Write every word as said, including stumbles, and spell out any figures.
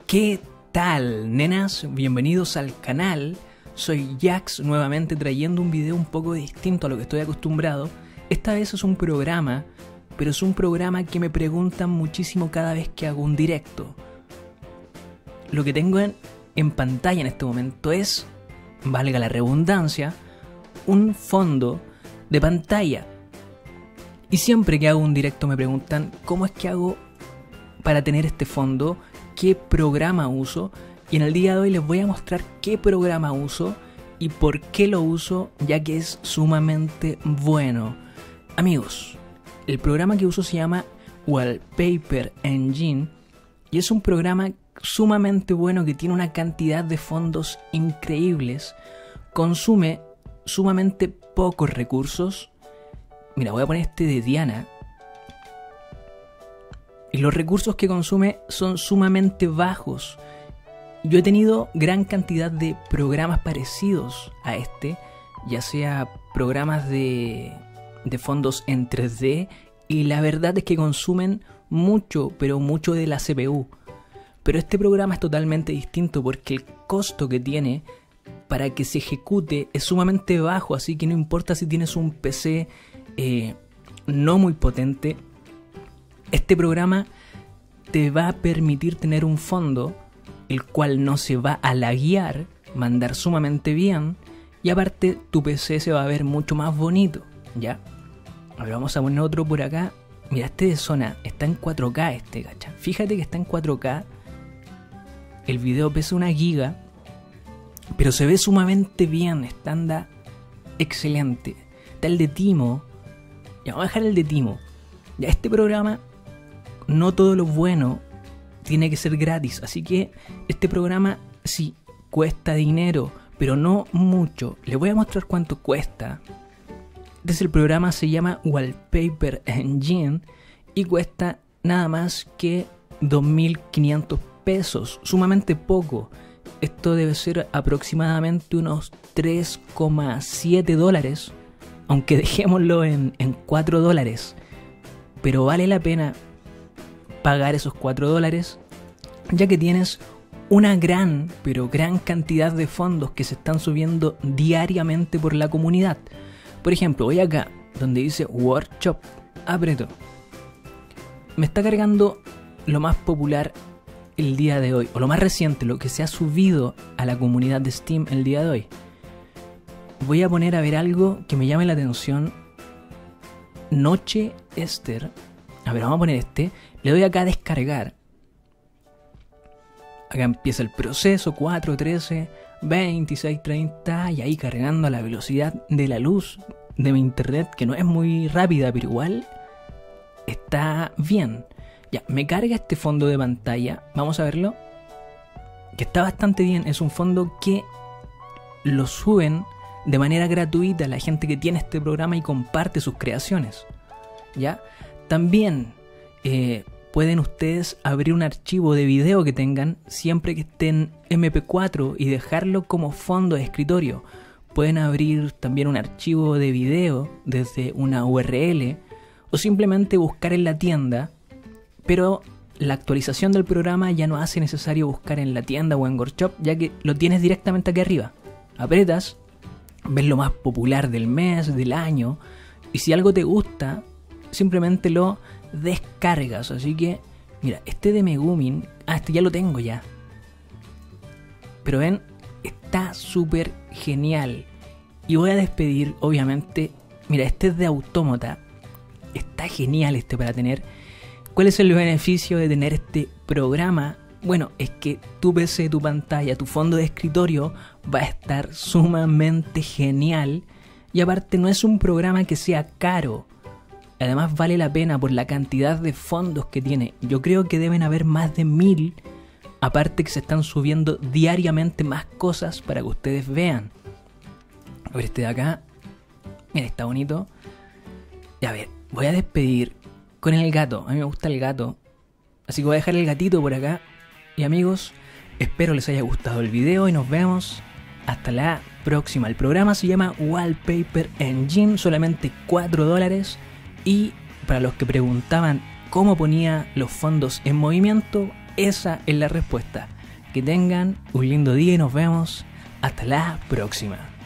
¿Qué tal, nenas? Bienvenidos al canal. Soy Jax, nuevamente trayendo un video un poco distinto a lo que estoy acostumbrado. Esta vez es un programa, pero es un programa que me preguntan muchísimo cada vez que hago un directo. Lo que tengo en, en pantalla en este momento es, valga la redundancia, un fondo de pantalla. Y siempre que hago un directo me preguntan cómo es que hago para tener este fondo, qué programa uso, y en el día de hoy les voy a mostrar qué programa uso y por qué lo uso, ya que es sumamente bueno. Amigos, el programa que uso se llama Wallpaper Engine y es un programa sumamente bueno que tiene una cantidad de fondos increíbles, consume sumamente pocos recursos. Mira, voy a poner este de Diana. Y los recursos que consume son sumamente bajos. Yo he tenido gran cantidad de programas parecidos a este, ya sea programas de, de fondos en tres D, y la verdad es que consumen mucho, pero mucho de la C P U. Pero este programa es totalmente distinto porque el costo que tiene para que se ejecute es sumamente bajo, así que no importa si tienes un P C eh, no muy potente, este programa te va a permitir tener un fondo el cual no se va a laguear, mandar sumamente bien, y aparte tu P C se va a ver mucho más bonito, ¿ya? A ver, vamos a poner otro por acá. Mira, este de zona está en cuatro K este, ¿cacha? Fíjate que está en cuatro K, el video pesa una giga, pero se ve sumamente bien, está anda excelente. Está el de Timo, ya vamos a dejar el de Timo. Ya, este programa, no todo lo bueno tiene que ser gratis, así que este programa sí cuesta dinero, pero no mucho. Les voy a mostrar cuánto cuesta. Entonces el programa se llama Wallpaper Engine y cuesta nada más que dos mil quinientos pesos, sumamente poco. Esto debe ser aproximadamente unos tres coma siete dólares, aunque dejémoslo en, en cuatro dólares. Pero vale la pena pagar esos cuatro dólares, ya que tienes una gran, pero gran cantidad de fondos que se están subiendo diariamente por la comunidad. Por ejemplo, voy acá, donde dice Workshop, aprieto. Me está cargando lo más popular el día de hoy, o lo más reciente, lo que se ha subido a la comunidad de Steam el día de hoy. Voy a poner a ver algo que me llame la atención. Noche Esther. A ver, vamos a poner este. Le doy acá a descargar. Acá empieza el proceso. Cuatro, trece, veintiséis, treinta. Y ahí cargando a la velocidad de la luz de mi internet, que no es muy rápida, pero igual está bien. Ya, me carga este fondo de pantalla. Vamos a verlo. Que está bastante bien. Es un fondo que lo suben de manera gratuita a la gente que tiene este programa y comparte sus creaciones. ¿Ya? También eh, pueden ustedes abrir un archivo de video que tengan siempre que esté en eme pe cuatro y dejarlo como fondo de escritorio. Pueden abrir también un archivo de video desde una U R L o simplemente buscar en la tienda, pero la actualización del programa ya no hace necesario buscar en la tienda o en Workshop, ya que lo tienes directamente aquí arriba. Apretas, ves lo más popular del mes, del año, y si algo te gusta, simplemente lo descargas. Así que, mira, este de Megumin, ah, este ya lo tengo ya. Pero ven, está súper genial. Y voy a despedir, obviamente, mira, este es de Autómata. Está genial este para tener. ¿Cuál es el beneficio de tener este programa? Bueno, es que tu P C, tu pantalla, tu fondo de escritorio va a estar sumamente genial. Y aparte no es un programa que sea caro. Además vale la pena por la cantidad de fondos que tiene. Yo creo que deben haber más de mil. Aparte que se están subiendo diariamente más cosas para que ustedes vean. A ver este de acá. Mira, está bonito. Y a ver, voy a despedir con el gato. A mí me gusta el gato. Así que voy a dejar el gatito por acá. Y amigos, espero les haya gustado el video y nos vemos hasta la próxima. El programa se llama Wallpaper Engine, solamente cuatro dólares. Y para los que preguntaban cómo ponía los fondos en movimiento, esa es la respuesta. Que tengan un lindo día y nos vemos hasta la próxima.